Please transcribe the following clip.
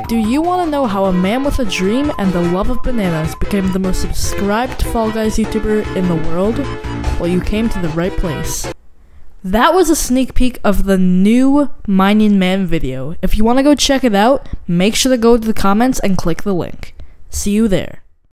Do you want to know how a man with a dream and the love of bananas became the most subscribed Fall Guys YouTuber in the world? Well, you came to the right place. That was a sneak peek of the new Mining Man video. If you want to go check it out, make sure to go to the comments and click the link. See you there.